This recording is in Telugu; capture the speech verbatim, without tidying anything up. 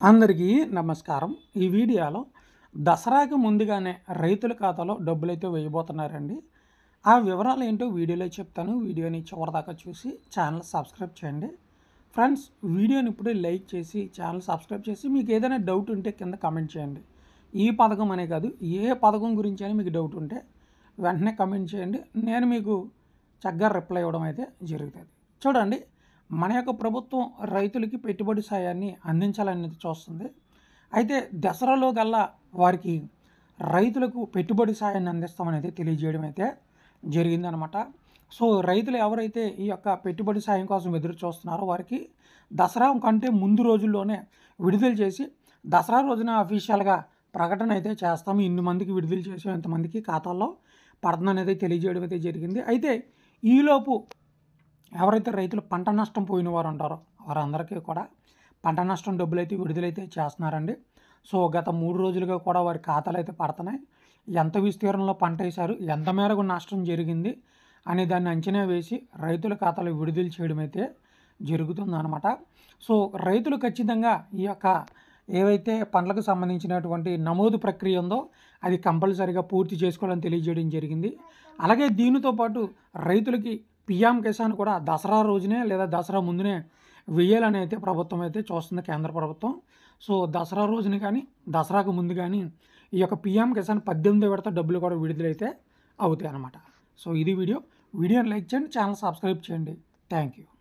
అందరికీ నమస్కారం. ఈ వీడియోలో దసరాకి ముందుగానే రైతుల ఖాతాలో డబ్బులైతే వేయబోతున్నారండి. ఆ వివరాలు ఏంటో వీడియోలో చెప్తాను. వీడియోని చివరిదాకా చూసి ఛానల్ సబ్స్క్రైబ్ చేయండి. ఫ్రెండ్స్, వీడియోని ఇప్పుడే లైక్ చేసి ఛానల్ సబ్స్క్రైబ్ చేసి మీకు ఏదైనా డౌట్ ఉంటే కింద కామెంట్ చేయండి. ఈ పథకం అనే కాదు, ఏ పథకం గురించి అని మీకు డౌట్ ఉంటే వెంటనే కామెంట్ చేయండి. నేను మీకు చక్కగా రిప్లై ఇవ్వడం అయితే జరుగుతుంది. చూడండి, మన యొక్క ప్రభుత్వం రైతులకి పెట్టుబడి సాయాన్ని అందించాలనేది చూస్తుంది. అయితే దసరాలో గల్లా వారికి రైతులకు పెట్టుబడి సాయాన్ని అందిస్తామనేది తెలియజేయడం అయితే జరిగిందనమాట. సో రైతులు ఎవరైతే ఈ యొక్క పెట్టుబడి సాయం కోసం ఎదురు చూస్తున్నారో వారికి దసరా కంటే ముందు రోజుల్లోనే విడుదల చేసి దసరా రోజున అఫీషియల్గా ప్రకటన అయితే చేస్తాము, ఇన్ని మందికి విడుదల చేసాం, ఇంతమందికి ఖాతాల్లో పడుతుందనేది తెలియజేయడం అయితే జరిగింది. అయితే ఈలోపు ఎవరైతే రైతులు పంట నష్టం పోయిన వారు ఉంటారో వారందరికీ కూడా పంట నష్టం డబ్బులు అయితే విడుదలైతే చేస్తున్నారండి. సో గత మూడు రోజులుగా కూడా వారి ఖాతాలు అయితే పడుతున్నాయి. ఎంత విస్తీర్ణంలో పంట వేశారు, ఎంత మేరకు నష్టం జరిగింది అనే దాన్ని అంచనా వేసి రైతుల ఖాతాలు విడుదల చేయడం అయితే జరుగుతుందన్నమాట. సో రైతులు ఖచ్చితంగా ఈ యొక్క ఏవైతే పంటలకు సంబంధించినటువంటి నమోదు ప్రక్రియ ఉందో అది కంపల్సరీగా పూర్తి చేసుకోవాలని తెలియజేయడం జరిగింది. అలాగే దీనితో పాటు రైతులకి పిఎం కిసాన్ కూడా దసరా రోజునే లేదా దసరా ముందునే వెయ్యాలని అయితే ప్రభుత్వం అయితే చూస్తుంది, కేంద్ర ప్రభుత్వం. సో దసరా రోజున కానీ దసరాకు ముందు కానీ ఈ యొక్క పిఎం కిసాన్ పద్దెనిమిది విడత డబ్బులు కూడా విడుదలైతే అవుతాయి అన్నమాట. సో ఇది వీడియో వీడియోని లైక్ చేయండి, ఛానల్ సబ్స్క్రైబ్ చేయండి. Thank you.